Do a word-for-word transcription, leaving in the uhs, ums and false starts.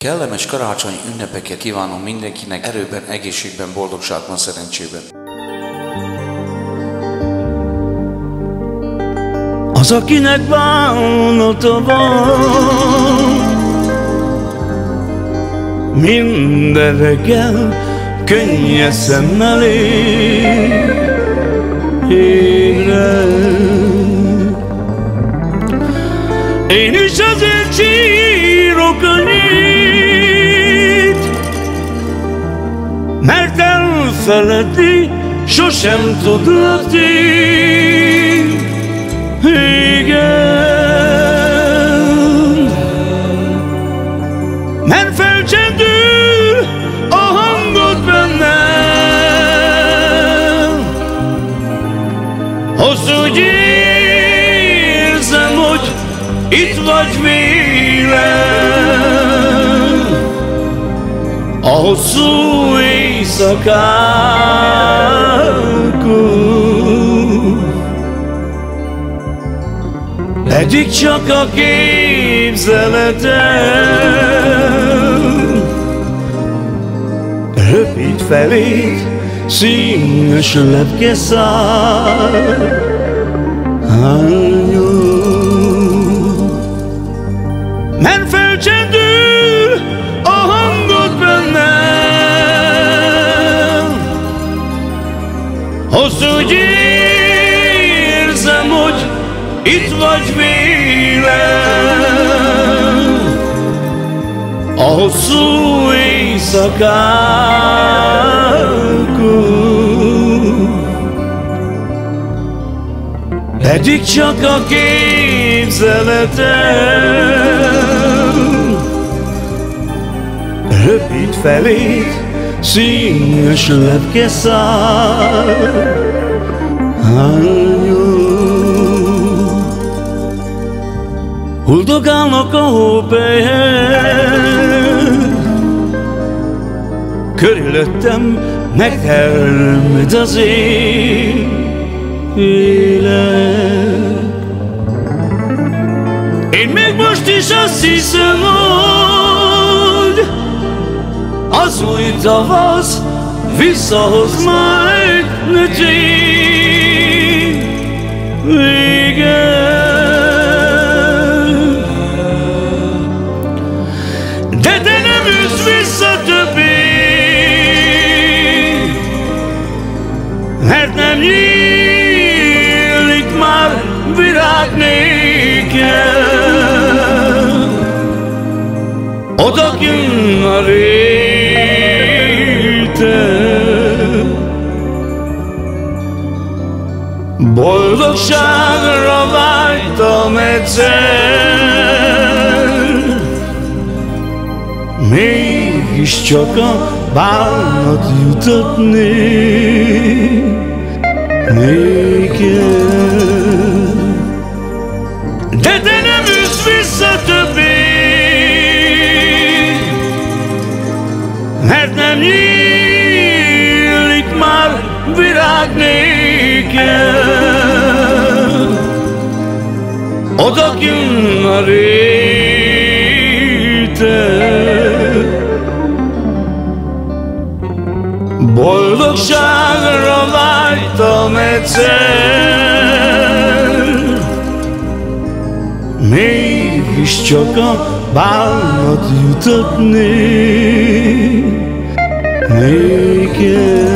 Kellemes karácsonyi ünnepeket kívánom mindenkinek, erőben, egészségben, boldogságban, szerencsében. Az, akinek bánata van, minden reggel könnyes szemmel ébred. Én is azért sírok annyit, mert elfeledni sosem tudlak. Igen, mert felcsendül a hangod bennem, azt úgy érzem, hogy itt vagy vélem, a hosszú éjszakákon. Eddig csak a képzeletem röpít feléd színes lepkeszál. Mert felcsendül a hangod bennem, azt úgy érzem, hogy itt vagy vélem, a hosszú éjszakákon. Eddig csak a képzeletem röpít feléd színes lepkeszál. Huldogálnak a hópelyek, körülöttem megtermed az élet. Én még most is azt hiszem, hogy az új tavasz visszahoz majd nekem. Igen, de te nem jössz vissza többé, mert nem nyílik már virág nékem. Odakinn a réten, boldogságra vágytam egyszer, mégiscsak a bánat jutott nékem. De te nem jössz vissza többé, mert nem nyílik már virág nékem. Odakinn a réten, boldogságra vágytam egyszer, mégiscsak a bánat jutott nékem.